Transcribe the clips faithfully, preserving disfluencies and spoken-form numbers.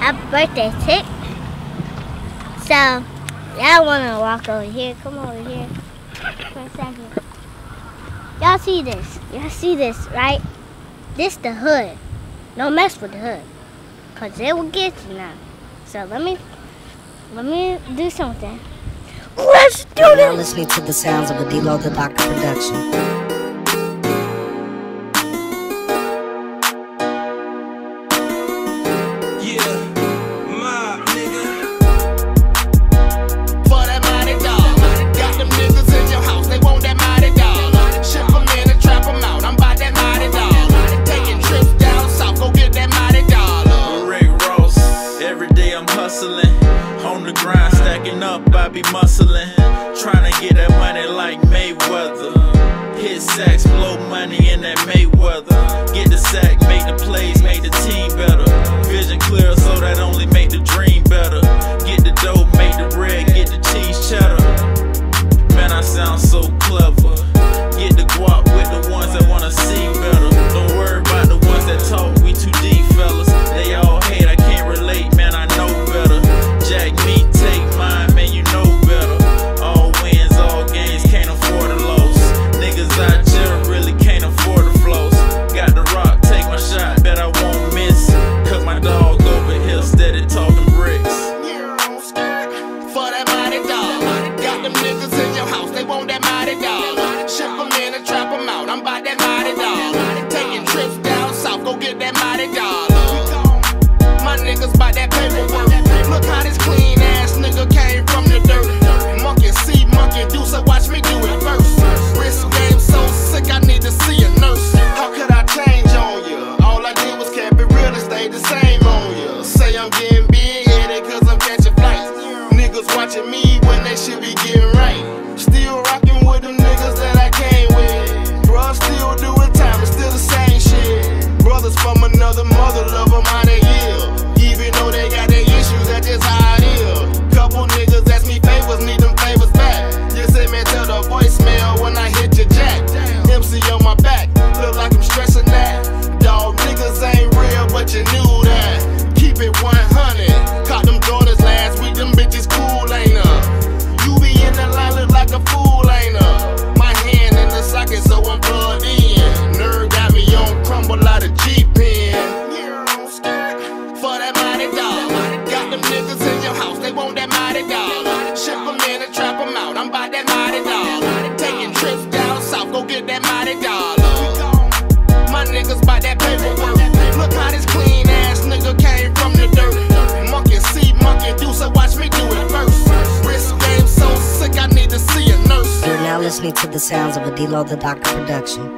happy birthday, Tick. So, y'all wanna walk over here? Come over here for a second. Y'all see this? Y'all see this, right? This the hood. Don't mess with the hood, cause it will get you now. So let me, let me do something. Let's do You're this. now listening to the sounds of a D-Lo the Doctor production. On the grind, stacking up, I be muscling, trying to get that money like Mayweather. Hit sacks, blow money in that Mayweather. Get the sack, make the plays, make the team better. Vision clear, so that only make the dream better. Get the dough, make the bread, get the cheese cheddar. Man, I sound so clever. Get the guap with the ones that wanna see better. Don't worry about the ones that talk, we too deep, fellas. They all hate, I can't relate, man, I know better. Jack me, take mine, man, you know better. All wins, all games, can't afford to lose. Niggas out here really can't afford to floss. Got the rock, take my shot, bet I won't miss. Cause my dog over here steady talking bricks. For that mighty dog. Got them niggas in your house, they want that mighty dog. Ship them in and trap them out, I'm about that mighty dog. Taking trips down south, go get that mighty dog. My niggas bout that paperwork. Look how this clean ass nigga came from the dirt. Monkey see, monkey do, so watch me do it first. Wrist game so sick, I need to see a nurse. How could I change on ya? All I did was keep it real and stayed the same on ya. Say I'm getting big headed cause I'm catching flights. Niggas watching me when they should be getting right. Still rocking with them niggas that I came with. Bruh, still doing time, it's still the same shit. Brothers from another mother, love them how they yield. Even though they got their issues, that's just how it is. Couple niggas ask me favors, need them favors back. Just say man, tell the voicemail when I hit your jack. M C on my back, look like I'm stressing that. Dog niggas ain't real, but you knew that. Keep it one hundred, caught them Jordans last week, them bitches cool, ain't up. You be in the line, look like a fool, ain't up. My hand in the socket, so I'm plugged in. Nerd got me on crumble out of G-Pen. For that mighty dog. Got them niggas in your house, they want that mighty dog. Ship them in and trap them out, I'm about that mighty dog. Taking trips down south, go get that mighty dog. My niggas bout that paperwork. Look how this clean ass nigga came from the dirt. Monkey see, monkey do, so watch me do it first. Wrist game so sick, I need to see a nurse. You're now listening to the sounds of a D-Lo the Doctor production.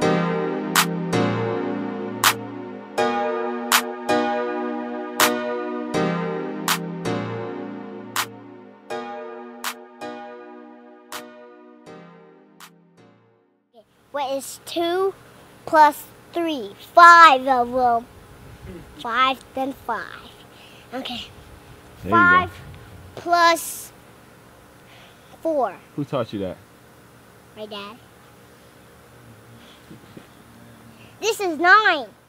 What is two plus three? Five of them. Five, then five. Okay. There Five you go. plus four. Who taught you that? My dad. This is nine.